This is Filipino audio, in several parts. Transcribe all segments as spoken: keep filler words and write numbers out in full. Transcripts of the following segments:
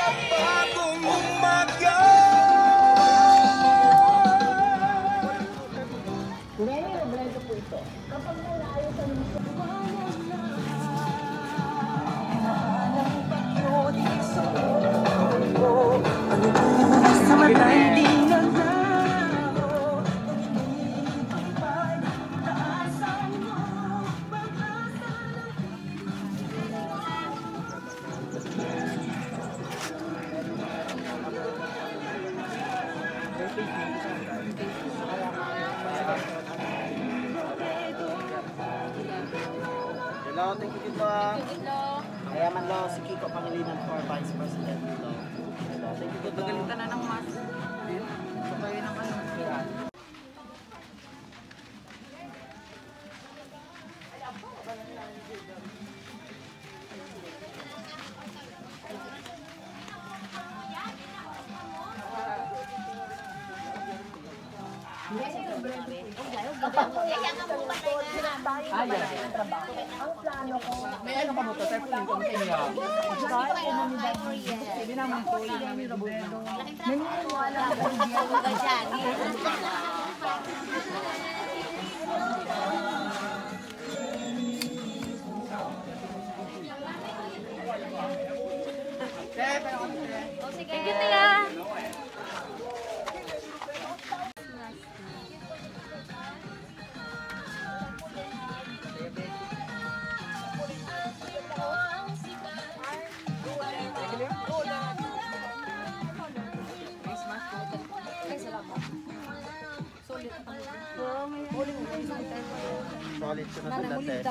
bagong umaga. Nene, nabredo po ito. Kapag nalayo sa mismo, sa matay di naglaho, taasan mo, pag-asa Hello, thank you dito ah. Kaya man lo si Kiko Pangilinan for Vice President dito. Hello, thank you dito. Pagalitan na ng mask. So kayo ng ano. ang plano ko. May ano ka mo to? Type link kung kanya. Hindi naman po yung namin Robredo. Naniniwala ko hindi Thank you, Tia. Solid siya na sa dati.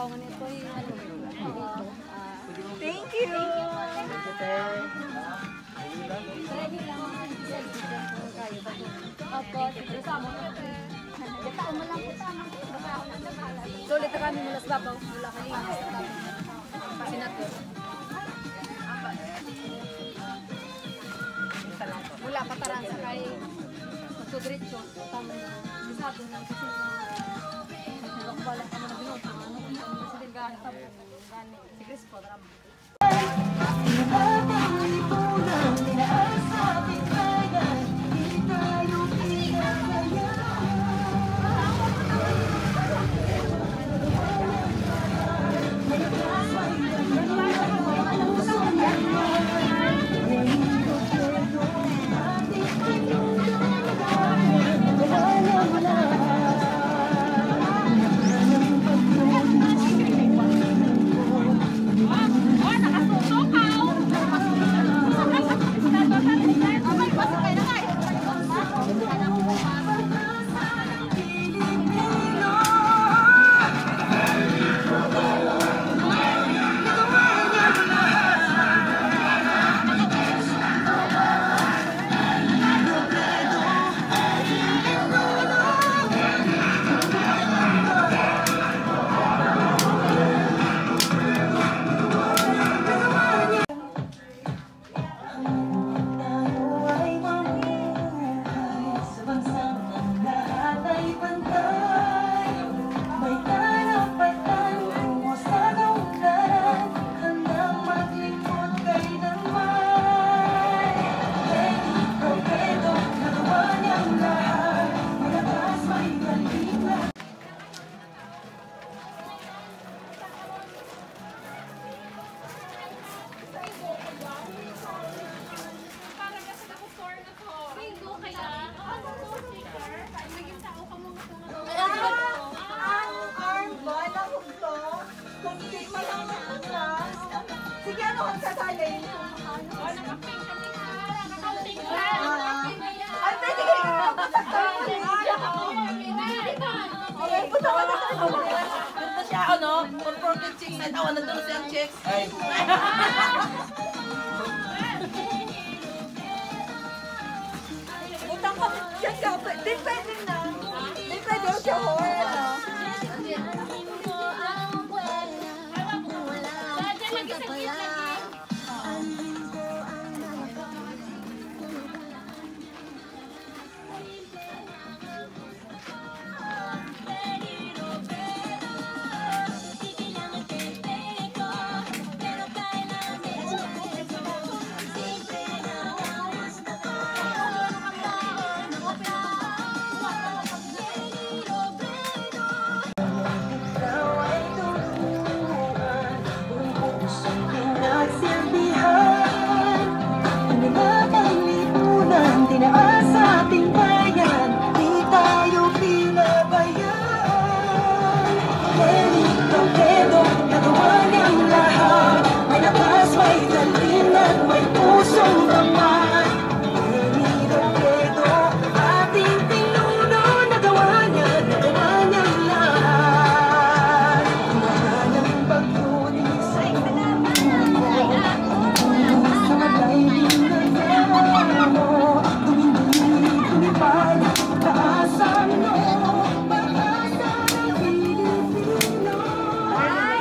Thank you. Thank you, te. Sulit na kami mula sa babaw, mula kanina. Sinato. Mula pataran sa kay Magtudritso. Tama na. Bisado na kasi wala ka man binot. Ano sa din gani tabo. Gani si Crispo drama. Sige, ano kang sasali? Ay, pwede kayo okay, punta ka na. Punta siya, ano, for forty chicks, at awan na doon siyang chicks. Ay. Utang ka, siya siya, di pwede na. Di pwede siya, hoy. Pero kailangan medyo pusong pinagsilbihan. Ano na bang lipunan, tinaas sa ating bayan, di tayo pinabayaan. Lenny Robredo, nagawa niyang lahat, may lakas, may talin at may pusong laman. Lenny Robredo, ating pinuno, nagawa niya, nagawa niyang lahat. Tumahan ng pagtulis sa mundo, pagtulis sa daigdig ng mo, tumindili, tumipad, taasan mo, pag-asa ng Pilipino. Ay,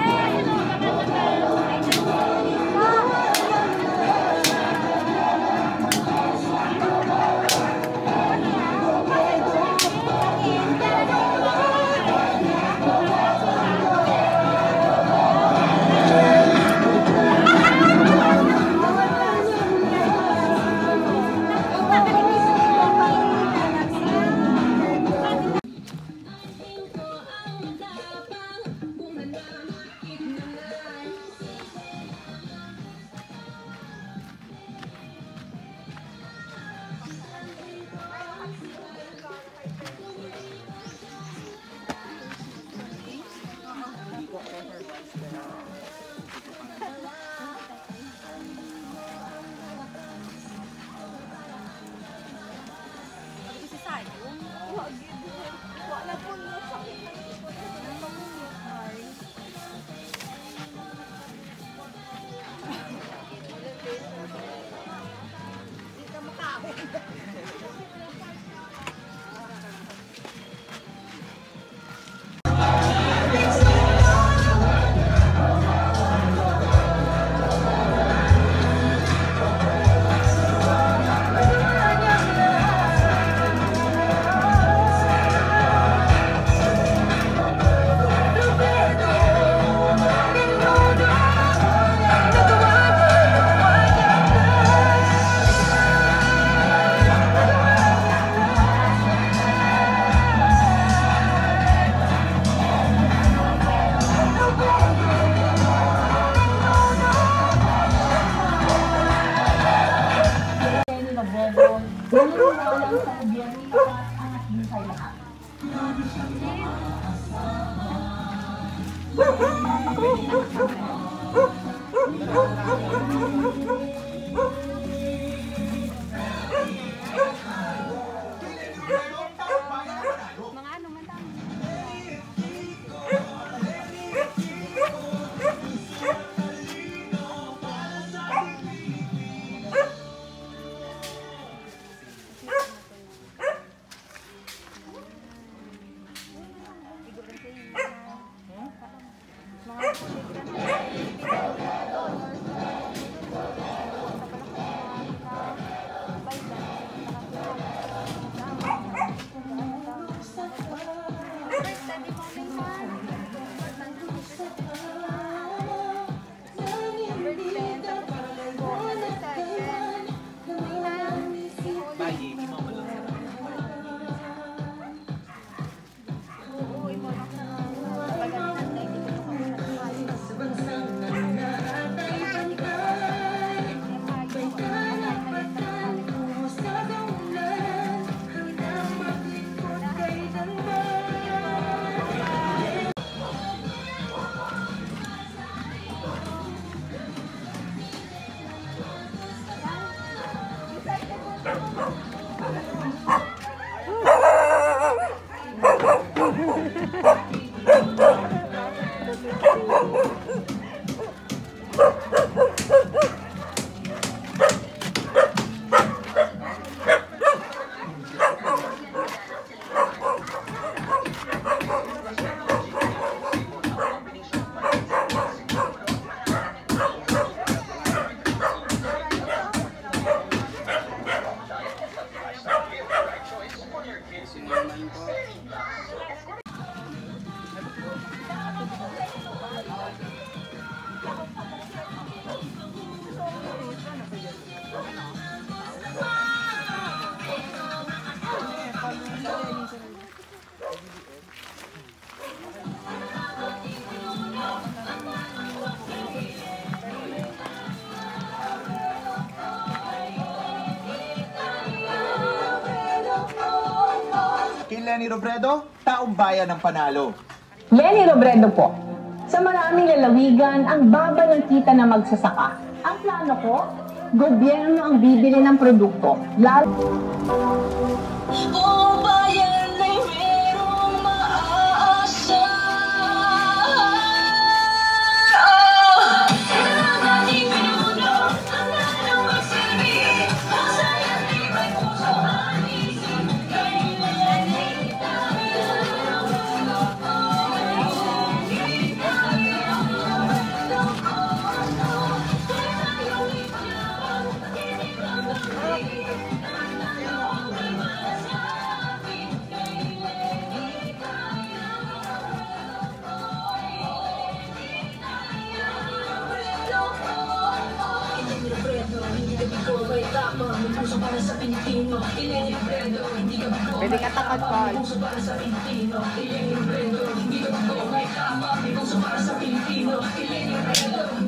mga ano man tama. Mga kulit ka na. Lenny Robredo, taong bayan ng Panalo. Lenny Robredo po. Sa maraming lalawigan, ang baba ng kita na magsasaka. Ang plano ko, gobyerno ang bibili ng produkto. Lalo... Buong bayan ay merong maaasa. Ang ating pinuno, ang lalong magsilbi. Ang sayang di may puso ang isip. Kailan ay tayo Pwede ka takot, Paul. Pilipino, Pilipino, Pilipino, Pilipino, Pilipino, Pilipino, Pilipino,